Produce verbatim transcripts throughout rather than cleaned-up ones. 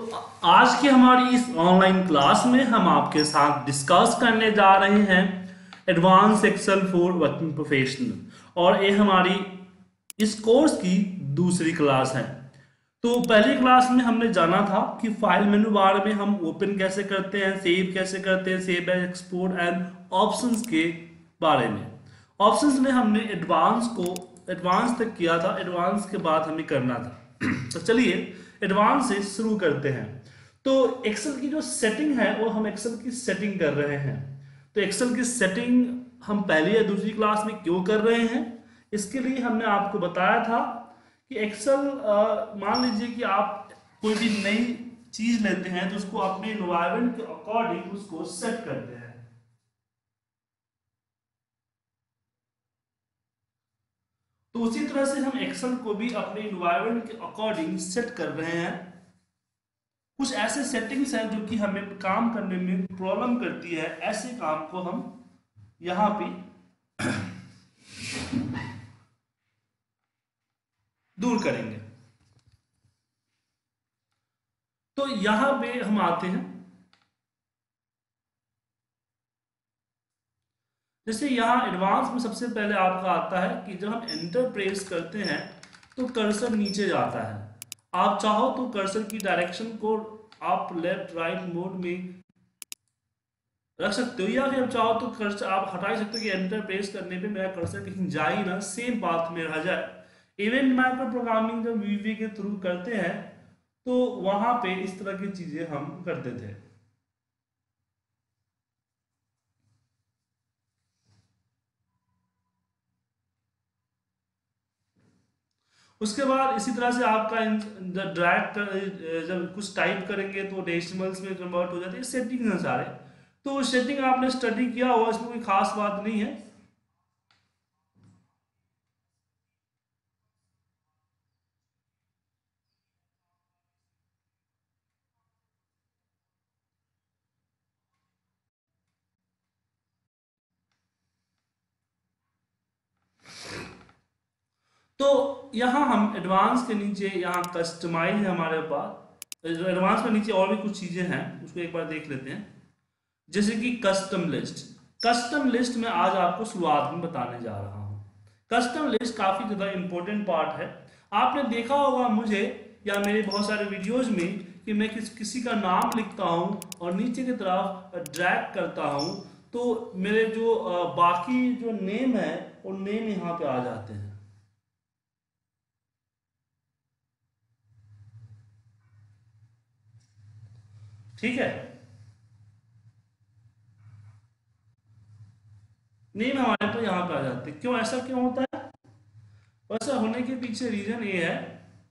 आज की हमारी इस ऑनलाइन क्लास में हम आपके साथ डिस्कस करने जा रहे हैं advance Excel for working professional और ये हमारी इस कोर्स की दूसरी क्लास है। तो पहली क्लास में हमने जाना था कि फाइल मेनू बार में हम ओपन कैसे करते हैं, सेव कैसे करते हैं, save as export and options के बारे में। ऑप्शंस में हमने एडवांस को एडवांस तक किया था, एडवांस के बाद हमें करना था। तो चलिए एडवांस से शुरू करते हैं। तो एक्सेल की जो सेटिंग है वो हम एक्सेल की सेटिंग कर रहे हैं। तो एक्सेल की सेटिंग हम पहली या दूसरी क्लास में क्यों कर रहे हैं, इसके लिए हमने आपको बताया था कि एक्सेल मान लीजिए कि आप कोई भी नई चीज लेते हैं तो उसको अपने एनवायरनमेंट के अकॉर्डिंग उसको सेट करते हैं। तो उसी तरह से हम एक्सेल को भी अपने एनवायरनमेंट के अकॉर्डिंग सेट कर रहे हैं। कुछ ऐसे सेटिंग्स हैं जो कि हमें काम करने में प्रॉब्लम करती है, ऐसे काम को हम यहां पे दूर करेंगे। तो यहां पे हम आते हैं, जैसे यहाँ एडवांस में सबसे पहले आपका आता है कि जब हम एंटर प्रेस करते हैं तो कर्सर नीचे जाता है। आप चाहो तो कर्सर की डायरेक्शन को आप लेफ्ट राइट मोड में रख सकते हो, या फिर आप चाहो तो कर्सर आप हटा ही सकते हो कि एंटर प्रेस करने पे मेरा कर्सर कहीं जा ही ना, सेम पाथ में रह जाए। इवेंट माइक्रो प्रोग्रामिंग जब वीवी के थ्रू करते हैं तो वहां पे इस तरह की चीजें हम करते थे। उसके बाद इसी तरह से आपका ड्रैग कर जब कुछ टाइप करेंगे तो डेसिमल्स में कन्वर्ट हो जाती है। सेटिंग है सारे, तो सेटिंग आपने स्टडी किया हो, इसमें कोई खास बात नहीं है। तो यहाँ हम एडवांस के नीचे यहाँ कस्टमाइज है हमारे पास। एडवांस में नीचे और भी कुछ चीजें हैं, उसको एक बार देख लेते हैं। जैसे कि कस्टम लिस्ट। कस्टम लिस्ट में आज आपको शुरुआत में बताने जा रहा हूँ। कस्टम लिस्ट काफी ज्यादा इंपॉर्टेंट पार्ट है। आपने देखा होगा मुझे या मेरे बहुत सारे वीडियोज में कि मैं किस किसी का नाम लिखता हूँ और नीचे की तरफ ड्रैग करता हूँ तो मेरे जो अ, बाकी जो नेम है वो नेम यहाँ पे आ जाते हैं। ठीक है, नेम हमारे तो यहाँ पे आ जाते हैं। क्यों, ऐसा क्यों होता है? ऐसा होने के पीछे रीजन ये है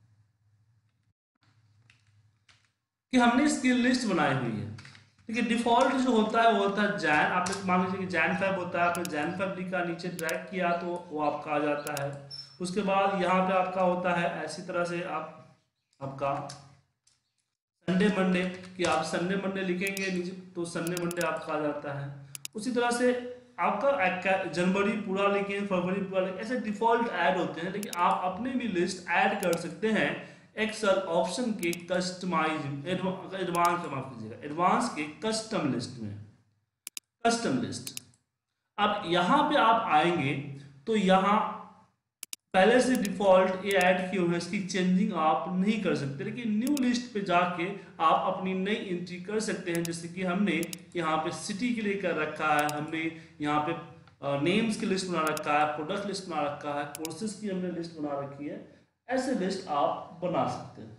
कि हमने स्किल लिस्ट बनाई हुई है। देखिए डिफॉल्ट जो होता है वो होता है जैन। आपने मान लीजिए कि जैन फैब होता है, आपने जैन फैब लिखा, नीचे ड्रैग किया तो वो आपका आ जाता है। उसके बाद यहाँ पे आपका होता है ऐसी तरह से आप आपका संडे मंडे, कि आप संडे मंडे लिखेंगे नीचे तो संडे मंडे आपका आ जाता है। उसी तरह से आपका जनवरी पूरा लिखें, फरवरी पूरा लिखें, ऐसे डिफॉल्ट ऐड होते हैं। लेकिन आप अपने भी लिस्ट ऐड कर सकते हैं एक्सेल ऑप्शन के कस्टमाइज एडवांस माफ कीजिएगा एडवांस के कस्टम लिस्ट में। कस्टम लिस्ट, अब यहाँ पे आप आएंगे तो यहाँ पहले से डिफॉल्ट ये ऐड किए हुए हैं, इसकी चेंजिंग आप नहीं कर सकते। लेकिन न्यू लिस्ट पे जाके आप अपनी नई एंट्री कर सकते हैं। जैसे कि हमने यहाँ पे सिटी के लिए कर रखा है, हमने यहाँ पे नेम्स की लिस्ट बना रखा है, प्रोडक्ट लिस्ट बना रखा है, कोर्सेज की हमने लिस्ट बना रखी है। ऐसे लिस्ट आप बना सकते हैं।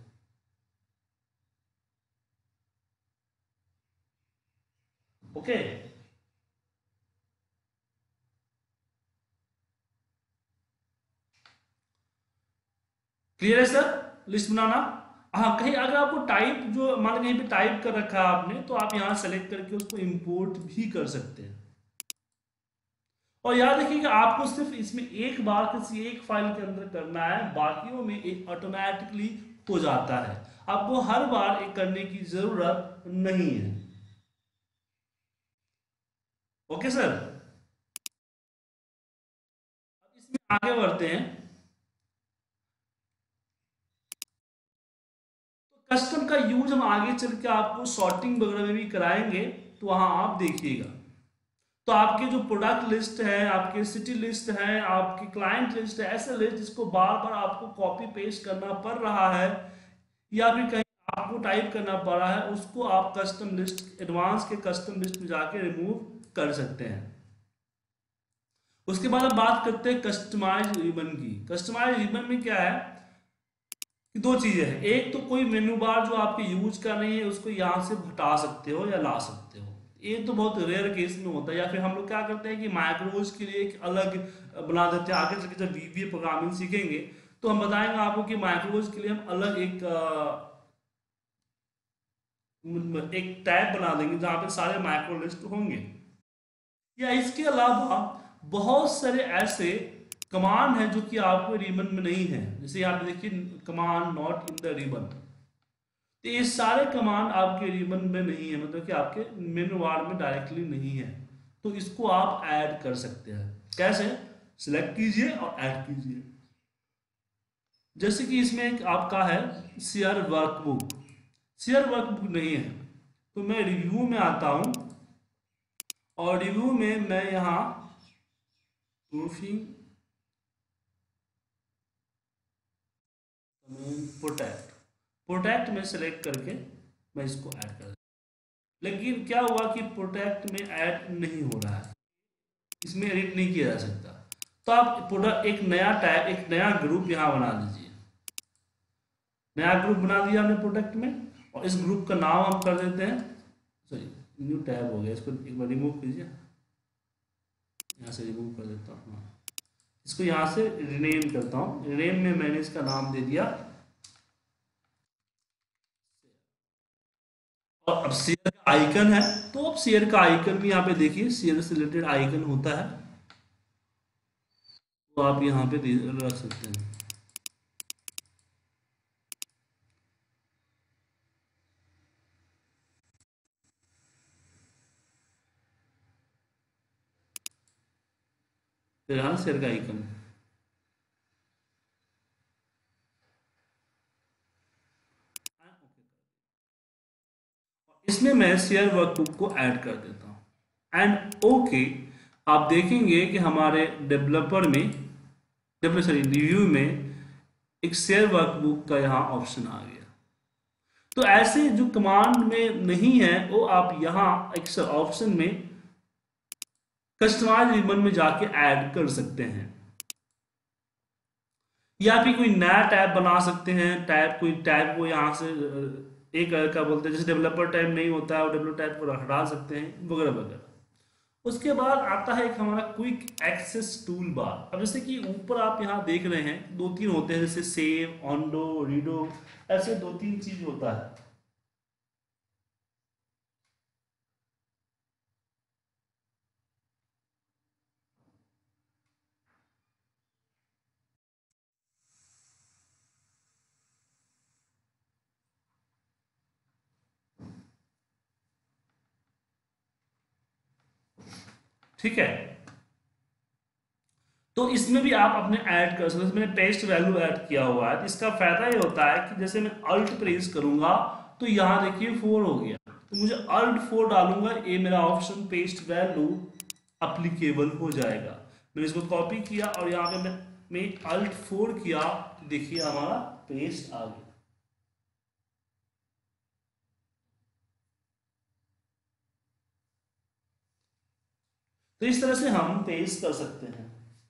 ओके, क्लियर है सर लिस्ट बनाना? हाँ, कहीं अगर आपको टाइप जो मान कहीं पे टाइप कर रखा है आपने तो आप यहाँ सेलेक्ट करके उसको इंपोर्ट भी कर सकते हैं। और याद रखिएगा आपको सिर्फ इसमें एक बार किसी एक फाइल के अंदर करना है, बाकियों में एक ऑटोमेटिकली हो जाता है। आपको हर बार एक करने की जरूरत नहीं है। ओके सर, अब इसमें आगे बढ़ते हैं। कस्टम का यूज हम आगे चल के आपको सॉर्टिंग वगैरह में भी कराएंगे, तो वहाँ आप देखिएगा। तो आपके जो प्रोडक्ट लिस्ट है, आपके सिटी लिस्ट है, आपकी क्लाइंट लिस्ट है, ऐसे लिस्ट जिसको बार बार आपको कॉपी पेस्ट करना पड़ रहा है या फिर कहीं आपको टाइप करना पड़ रहा है, उसको आप कस्टम लिस्ट, एडवांस के कस्टम लिस्ट में जाके रिमूव कर सकते हैं। उसके बाद हम बात करते हैं कस्टमाइज रिबन की। कस्टमाइज रिबन में क्या है कि दो चीजें हैं। एक तो कोई मेनू बार जो आपके यूज का नहीं है उसको यहाँ से हटा सकते हो या ला सकते हो, ये तो बहुत रेयर केस में होता है। या फिर हम लोग क्या करते हैं कि माइक्रोज के लिए एक अलग बना देते हैं। आगे चल के जब वीबीए प्रोग्रामिंग सीखेंगे तो हम बताएंगे आपको कि माइक्रोज के लिए हम अलग एक एक टैब बना देंगे जहाँ पे सारे माइक्रो लिस्ट होंगे। या इसके अलावा बहुत सारे ऐसे कमांड है जो कि आपको रिबन में नहीं है। जैसे यहाँ पे देखिए command not in the ribbon, तो ये सारे कमांड आपके रिबन में नहीं है, मतलब कि आपके मेनू बार में डायरेक्टली नहीं है। तो इसको आप ऐड कर सकते हैं। कैसे? सिलेक्ट कीजिए और ऐड कीजिए। जैसे कि इसमें एक आपका है शेयर वर्कबुक, शेयर वर्कबुक नहीं है, तो मैं रिव्यू में आता हूं और रिव्यू में मैं यहाँ प्रूफिंग प्रोटेक्ट प्रोटेक्ट में सेलेक्ट करके मैं इसको ऐड कर, लेकिन क्या हुआ कि प्रोटेक्ट में ऐड नहीं हो रहा है, इसमें एडिट नहीं किया जा सकता। तो आप प्रोडक्ट एक नया टैब, एक नया ग्रुप यहाँ बना दीजिए। नया ग्रुप बना दिया हमने प्रोडक्ट में, और इस ग्रुप का नाम हम कर देते हैं, सॉरी न्यू टैब हो गया, इसको एक बार रिमूव कीजिए, यहाँ से रिमूव कर देता हूँ। इसको यहाँ से रिनेम करता हूँ। रिनेम में मैंने इसका नाम दे दिया, और अब शेयर का आइकन है, तो अब शेयर का आइकन भी यहाँ पे देखिए, शेयर से रिलेटेड आइकन होता है, तो आप यहाँ पे रख सकते हैं। फिर हाँ शेयर का आइकन, इसमें मैं शेयर वर्कबुक को ऐड कर देता हूँ एंड ओके। आप देखेंगे कि हमारे डेवलपर में, डेवलपर सॉरी रिव्यू में एक शेयर वर्कबुक का यहाँ ऑप्शन आ गया। तो ऐसे जो कमांड में नहीं है वो आप यहाँ एक ऑप्शन में कस्टमाइज रिबन में जाके ऐड कर सकते हैं, या फिर कोई नया टैब बना सकते हैं। टैब कोई टैब को यहाँ से एक क्या बोलते हैं, जैसे डेवलपर टैब नहीं होता है, डेवलपर टैब को हटा सकते हैं वगैरह वगैरह। उसके बाद आता है एक हमारा क्विक एक्सेस टूल बार। अब जैसे कि ऊपर आप यहाँ देख रहे हैं दो तीन होते हैं, जैसे सेव, ऑनडो, रीडो, ऐसे दो तीन चीज होता है। ठीक है, तो इसमें भी आप अपने ऐड कर सकते हैं। मैंने पेस्ट वैल्यू ऐड किया हुआ है, तो इसका फायदा ये होता है कि जैसे मैं अल्ट प्रेस करूंगा तो यहाँ देखिए फोर हो गया, तो मुझे अल्ट फोर डालूंगा, ये मेरा ऑप्शन पेस्ट वैल्यू अप्लीकेबल हो जाएगा। मैंने इसको कॉपी किया और यहाँ पे मैं मैं अल्ट फोर किया, तो देखिए हमारा पेस्ट आ गया। तो इस तरह से हम पेस्ट कर सकते हैं।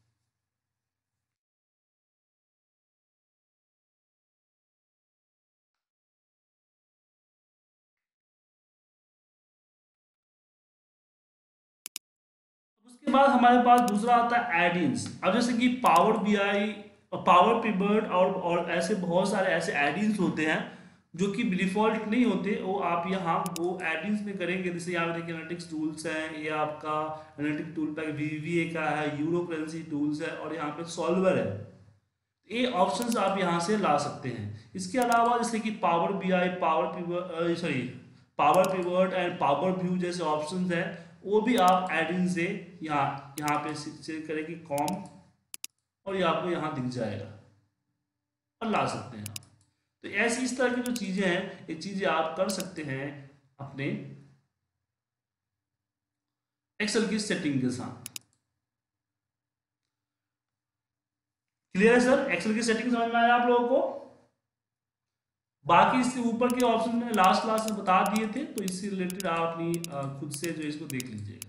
उसके बाद हमारे पास दूसरा आता है एडिंस। अब जैसे कि पावर बीआई और पावर पिवट और और ऐसे बहुत सारे ऐसे एडिंस होते हैं जो कि डिफॉल्ट नहीं होते, वो आप यहाँ वो एडिंस में करेंगे। जैसे यहाँ पे देखिए एनालिटिक्स टूल्स हैं, ये आपका एनालिटिक टूल पैक वीवीए का है, यूरो करेंसी टूल्स है, और यहाँ पे सॉल्वर है। ये ऑप्शंस आप यहाँ से ला सकते हैं। इसके अलावा जैसे कि power BI, power pivot, sorry power pivot and power view जैसे ऑप्शंस हैं, वो भी आप एडिन से यहाँ यहाँ पे चेक करें कि कॉम, और ये आपको यहाँ दिख जाएगा और ला सकते हैं। तो ऐसी इस तरह की जो चीजें हैं, ये चीजें आप कर सकते हैं अपने एक्सेल की सेटिंग के साथ। क्लियर है सर? एक्सेल की सेटिंग समझ में आया आप लोगों को? बाकी इससे ऊपर के ऑप्शन मैंने लास्ट क्लास में बता दिए थे, तो इससे रिलेटेड आप अपनी अ, खुद से जो इसको देख लीजिएगा।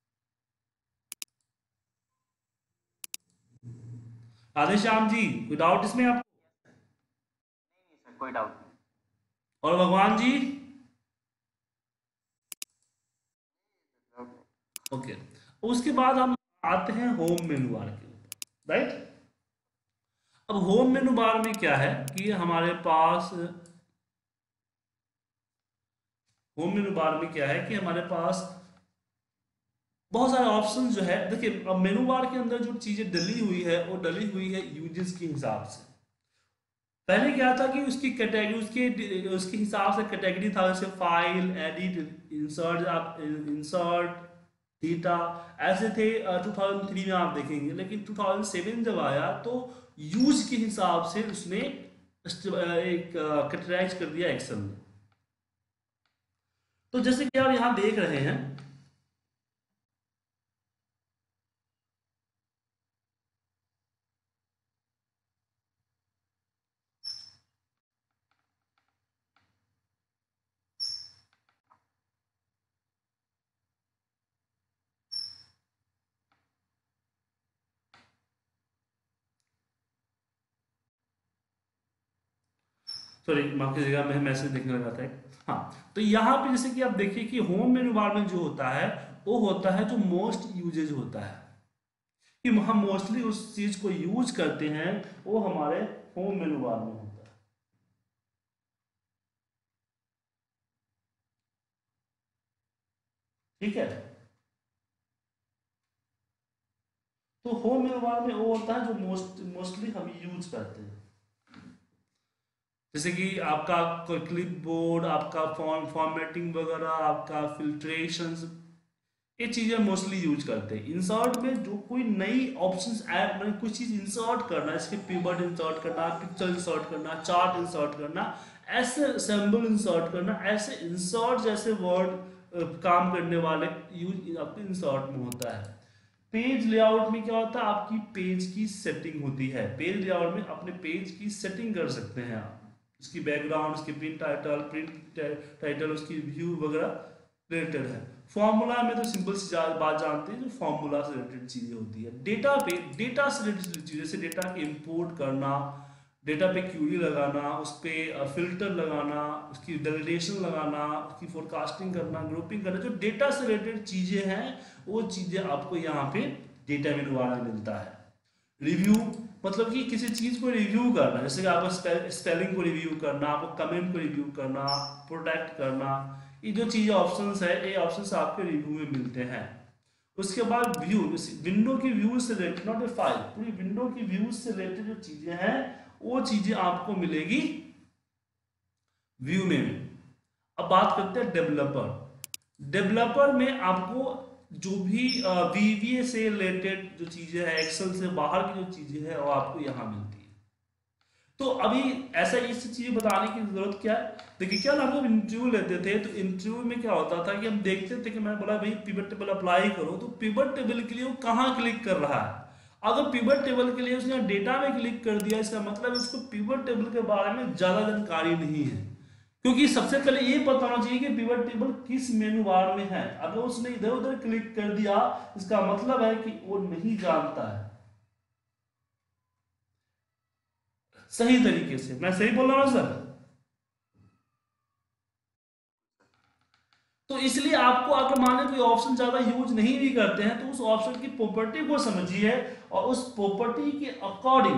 राधे श्याम जी, कोई डाउट इसमें आप? नहीं सर, कोई डाउट नहीं। और भगवान जी? डाउट नहीं। ओके। उसके बाद हम आते हैं होम मेनू बार के ऊपर, राइट? अब होम मेनू बार में क्या है कि हमारे पास होम मेनू बार में क्या है कि हमारे पास बहुत सारे ऑप्शन जो है। देखिए, अब मेनू बार के अंदर जो चीजें डली हुई है वो डली हुई है यूजेस के हिसाब से। पहले क्या था कि उसकी कैटेगरी, उसके उसके हिसाब से कैटेगरी था, जैसे फाइल, एडिट, इंसर्ट, आप इंसर्ट, डेटा, ऐसे थे। टू थाउजेंड थ्री में आप देखेंगे, लेकिन टू थाउजेंड सेवन जब आया तो यूज के हिसाब से उसने स्ट- अ, एक कैटेगराइज कर दिया एक्सेल में। तो जैसे कि आप यहाँ देख रहे हैं, सॉरी माफ कीजिएगा, मैं मैसेज देखने लगा था एक। हाँ, तो यहाँ पे जैसे कि आप देखिए कि होम मेनू बार में जो होता है वो होता है जो मोस्ट यूजेज होता है, कि हम मोस्टली उस चीज को यूज करते हैं, वो हमारे होम मेनू बार में होता है। ठीक है? तो होम मेनू बार में वो होता है जो मोस्ट मोस्टली हम यूज करते हैं, जैसे कि आपका क्लिप बोर्ड, आपका फॉर्म फॉर्मेटिंग वगैरह, आपका फिल्ट्रेशन, ये चीजें मोस्टली यूज करते हैं। इंसर्ट में जो कोई नई ऑप्शंस ऐड, मतलब कुछ चीज इंसर्ट करना, जैसे पिवट इंसर्ट करना, पिक्चर इंसर्ट करना, चार्ट इंसर्ट करना, ऐसे सिंबल इंसर्ट करना, ऐसे इंसर्ट जैसे वर्ड काम करने वाले यूज आपके इंसर्ट में होता है। पेज लेआउट में क्या होता है, आपकी पेज की सेटिंग होती है। पेज लेआउट में अपने पेज की सेटिंग कर सकते हैं आप, उसकी बैकग्राउंड, उसकी प्रिंट टाइटल, प्रिंट टाइटल, उसकी व्यू वगैरह रिलेटेड है। फॉर्मूला में तो सिंपल सी जा- बात जानते हैं, जो फॉर्मूला से रिलेटेड चीजें होती है। डेटा पे डेटा से रिलेटेड चीजें, जैसे डेटा के इंपोर्ट करना, डेटा पे क्यूरी लगाना, उस पर फिल्टर लगाना, उसकी वैलिडेशन लगाना, उसकी फोरकास्टिंग करना, ग्रुपिंग करना, जो डेटा से रिलेटेड चीजें हैं वो चीजें आपको यहाँ पे डेटा मेनू वाला मिलता है। रिव्यू, मतलब कि किसी चीज को रिव्यू करना, जैसे कि आपको स्पेल, स्पेलिंग को रिव्यू करना, आपको कमेंट को रिव्यू करना, प्रोटेक्ट करना, ये जो चीजें ऑप्शंस है, ये ऑप्शंस आपके रिव्यू में मिलते हैं। उसके बाद व्यू, विंडो की व्यू से रिलेटेड, नॉट ए फाइल, पूरी विंडो की व्यू से रिलेटेड जो चीजें हैं वो चीजें आपको मिलेगी व्यू में। अब बात करते हैं डेवलपर। डेवलपर में आपको जो भी वीवीए से रिलेटेड जो चीजें हैं, एक्सेल से बाहर की जो चीजें हैं वो आपको यहाँ मिलती है। तो अभी ऐसा इस चीज बताने की जरूरत क्या है? देखिए, क्या ना, हम जब इंटरव्यू लेते थे तो इंटरव्यू में क्या होता था कि हम देखते थे कि मैं बोला भाई पिवट टेबल अप्लाई करो, तो पिवट टेबल के लिए वो कहाँ क्लिक कर रहा है। अगर पिवट टेबल के लिए उसने डेटा में क्लिक कर दिया, इसका मतलब उसको पिवट टेबल के बारे में ज्यादा जानकारी नहीं है। क्योंकि सबसे पहले ये पता होना चाहिए कि पिवट टेबल किस मेनू बार में है। अगर उसने इधर उधर क्लिक कर दिया, इसका मतलब है कि वो नहीं जानता है सही तरीके से। मैं सही बोल रहा हूँ सर? तो इसलिए आपको, अगर मान लें कोई ऑप्शन ज्यादा यूज नहीं भी करते हैं, तो उस ऑप्शन की प्रॉपर्टी को समझिए और उस प्रॉपर्टी के अकॉर्डिंग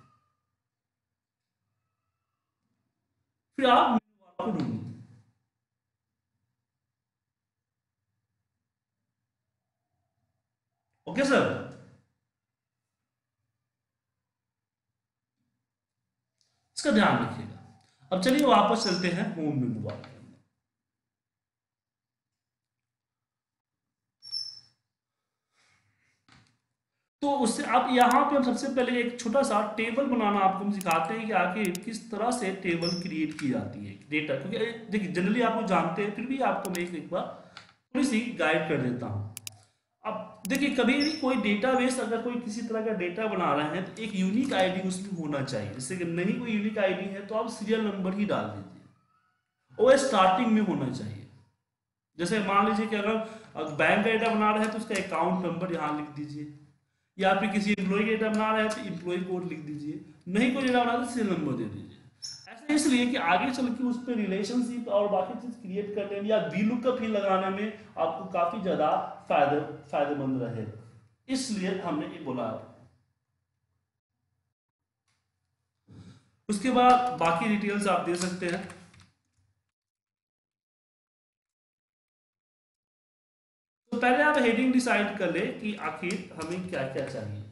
फिर आप मेनू बार को ढूंढिए। Okay sir? इसका ध्यान रखिएगा। अब चलिए वापस चलते हैं होम मेनू बार। तो उससे अब यहाँ पे हम सबसे पहले एक छोटा सा टेबल बनाना आपको हम सिखाते हैं कि आखिर किस तरह से टेबल क्रिएट की जाती है डेटा, क्योंकि देखिए जनरली आप लोग जानते हैं, फिर भी आपको मैं एक, एक बार थोड़ी सी गाइड कर देता हूँ। अब देखिए कभी भी कोई डेटाबेस अगर कोई किसी तरह का डेटा बना रहे हैं तो एक यूनिक आईडी उसमें होना चाहिए। जैसे कि नहीं कोई यूनिक आईडी है तो आप सीरियल नंबर ही डाल दीजिए और स्टार्टिंग में होना चाहिए। जैसे मान लीजिए कि अगर बैंक का डेटा बना रहे हैं तो उसका अकाउंट नंबर यहाँ लिख दीजिए, या फिर किसी एम्प्लॉय का डेटा बना रहे हैं तो एम्प्लॉय कोड लिख दीजिए, नहीं कोई डेटा बना रहे तो सीरियल नंबर दे दीजिए। ऐसा इसलिए कि आगे चल के उस पर रिलेशनशिप और बाकी चीज क्रिएट करने में या वी लुकअप ही लगाने में आपको काफी ज्यादा फायदे फायदेमंद रहेगा, इसलिए हमने ये बोला। उसके बाद बाकी डिटेल्स आप दे सकते हैं। तो पहले आप हेडिंग डिसाइड कर ले कि आखिर हमें क्या क्या चाहिए।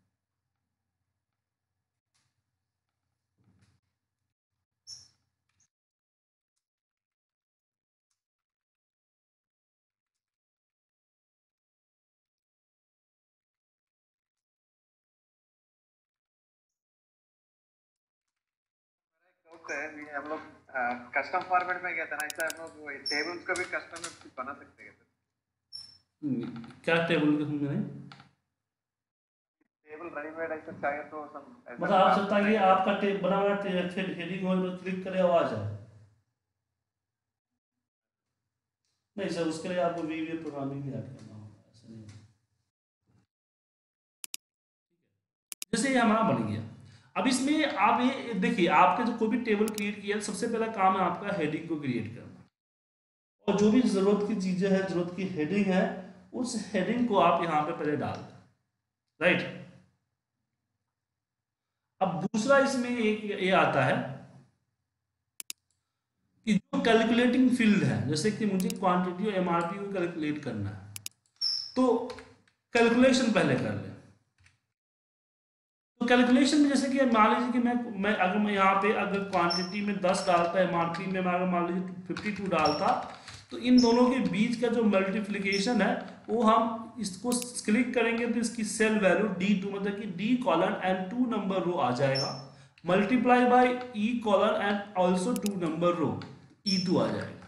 डाउट है भी हम लोग कस्टम फॉर्मेट में गया था ना, ऐसा हम लोग टेबल्स का भी कस्टम में बना सकते हैं हम्म, क्या टेबल के में टेबल रेडीमेड ऐसा चाहिए तो सब ऐसा मतलब आप डाल सकता है सकते कि हैं। आपका टे बना हुआ हेडिंग हो तो क्लिक करे आवाज आए। नहीं सर, उसके लिए आपको वीवीए प्रोग्रामिंग भी ऐड करना होगा, ऐसा नहीं है। जैसे ये हमारा बन गया। अब इसमें आप ये देखिए, आपके जो कोई भी टेबल क्रिएट किया सबसे पहला काम है आपका हेडिंग को क्रिएट करना, और जो भी जरूरत की चीजें हैं, जरूरत की हेडिंग है, उस हेडिंग को आप यहाँ पे पहले डाल दें, राइट। अब दूसरा इसमें एक ये आता है कि जो कैलकुलेटिंग फील्ड है, जैसे कि मुझे क्वांटिटी और एमआरपी को कैलकुलेट करना है, तो कैलकुलेशन पहले कर ले। तो कैलकुलेशन में जैसे कि मान लीजिए कि मैं मैं अगर मैं यहाँ पे अगर क्वांटिटी में दस डालता है, एमआरपी में मैं अगर मान लीजिए फिफ्टी टू डालता, तो इन दोनों के बीच का जो मल्टीप्लिकेशन है वो हम इसको क्लिक करेंगे तो इसकी सेल वैल्यू डी टू मतलब कि D colon and two number row आ जाएगा, multiply by E colon and also two number row, E two आ जाएगा।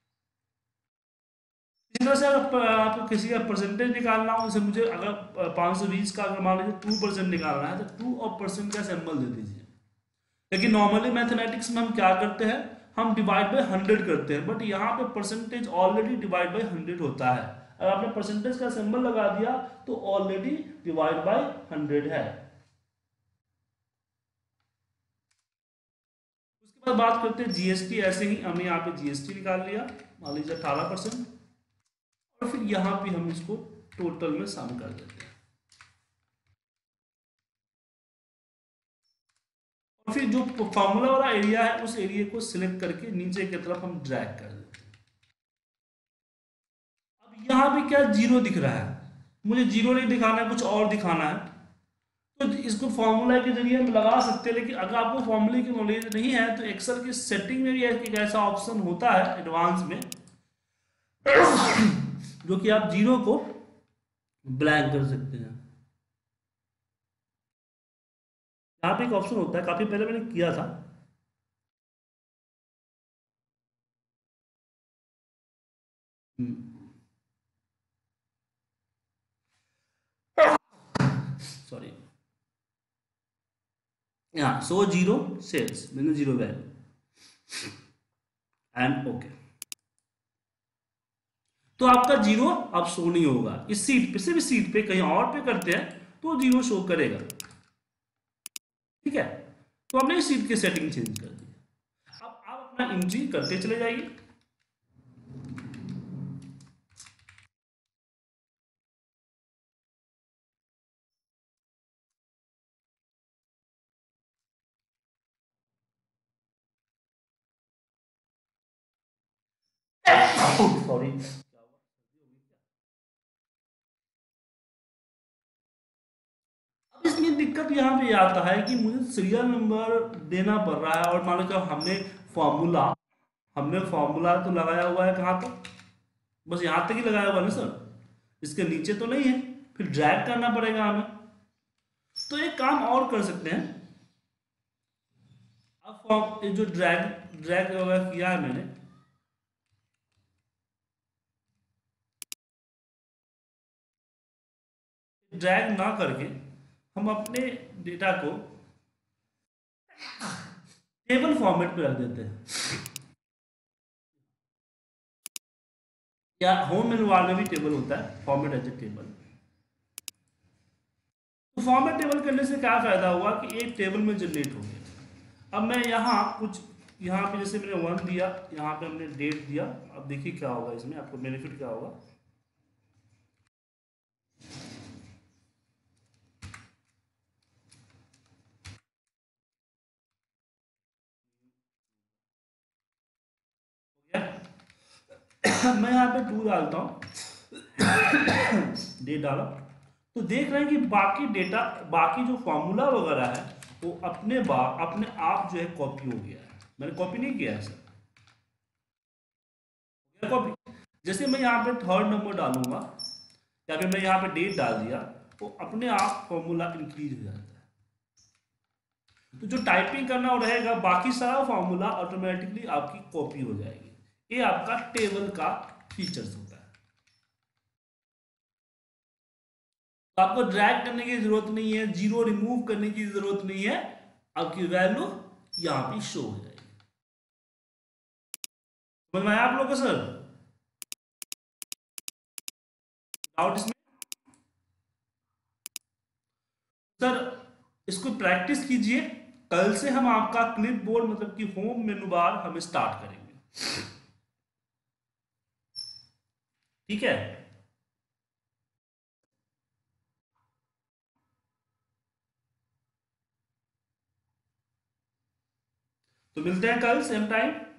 इसी तरह से अगर आपको किसी का परसेंटेज निकालना हो, जैसे मुझे अगर पाँच सौ बीस का अगर मान लीजिए टू परसेंट निकालना है तो टू और परसेंट का सिंबल दे दीजिए। लेकिन नॉर्मली मैथमेटिक्स में हम क्या करते हैं, हम डिवाइड बाय हंड्रेड करते हैं, बट यहाँ पे percentage already divide by hundred होता है। अगर आपने परसेंटेज का सिंबल लगा दिया तो ऑलरेडी डिवाइड बाय हंड्रेड है। उसके बाद बात करते हैं जीएसटी। ऐसे ही हमें यहाँ पे जीएसटी निकाल लिया, मान लीजिए अठारह परसेंट, और फिर यहाँ पे हम इसको टोटल में सम कर देते हैं, और फिर जो फॉर्मूला वाला एरिया है उस एरिया को सिलेक्ट करके नीचे की तरफ हम ड्रैग कर देते हैं। अब यहाँ पे क्या जीरो दिख रहा है, मुझे जीरो नहीं दिखाना है, कुछ और दिखाना है, तो इसको फॉर्मूला के जरिए हम लगा सकते हैं। लेकिन अगर आपको फॉर्मूले की नॉलेज नहीं है तो एक्सेल की सेटिंग में भी एक ऐसा ऑप्शन होता है एडवांस में जो कि आप जीरो को ब्लैंक कर सकते हैं। यहाँ पे एक ऑप्शन होता है, काफी पहले मैंने किया था, सॉरी, यहाँ सो जीरो सेल्स मैंने जीरो वैल्यू एंड ओके, तो आपका जीरो अब शो नहीं होगा। इस सीट पे, सिर्फ सीट पे, कहीं और पे करते हैं तो जीरो शो करेगा, ठीक है। तो हमने इस सीट की सेटिंग चेंज कर दी। अब आप अपना एंट्री करते चले जाइए। सॉरी, अब इसमें दिक्कत यहाँ पे आता है कि मुझे सीरियल नंबर देना पड़ रहा है, और मान लो हमने फॉर्मूला हमने फॉर्मूला तो लगाया हुआ है कहाँ तक, बस यहाँ तक ही लगाया हुआ है ना सर, इसके नीचे तो नहीं है, फिर ड्रैग करना पड़ेगा हमें। तो एक काम और कर सकते हैं, अब फॉर्म ये जो ड्रैग ड्रैग वगैरह किया है मैंने, ड्रैग ना करके हम अपने डेटा को टेबल फॉर्मेट पे रख देते हैं, या होम मेनू बार में भी टेबल होता है फॉर्मेट एज ए टेबल। तो फॉर्मेट टेबल करने से क्या फायदा हुआ कि एक टेबल में जनरेट हो गया। अब मैं यहाँ कुछ, यहाँ पे जैसे मैंने वन दिया, यहाँ पे हमने डेट दिया, अब देखिए क्या होगा इसमें, आपको बेनिफिट क्या होगा। मैं यहाँ पे टू डालता हूँ, डेट डाला, तो देख रहे हैं कि बाकी डेटा, बाकी जो फॉर्मूला वगैरह है वो अपने बा अपने आप जो है कॉपी हो गया है। मैंने कॉपी नहीं किया है सर, कॉपी। जैसे मैं यहाँ पे थर्ड नंबर डालूंगा या फिर मैं यहाँ पे डेट डाल दिया, तो अपने आप फॉर्मूला इंक्रीज हो जाता है। तो जो टाइपिंग करना वो रहेगा, बाकी सारा फॉर्मूला ऑटोमेटिकली आपकी कॉपी हो जाएगी। ये आपका टेबल का फीचर्स होता है। तो आपको ड्रैग करने की जरूरत नहीं है, जीरो रिमूव करने की जरूरत नहीं है, आपकी वैल्यू यहां पे शो हो जाएगी। समझ में आया आप लोग को सर? डाउट इसमें? सर इसको प्रैक्टिस कीजिए, कल से हम आपका क्लिप बोर्ड मतलब कि होम मेनू बार हम स्टार्ट करेंगे, ठीक है? तो मिलते हैं कल सेम टाइम।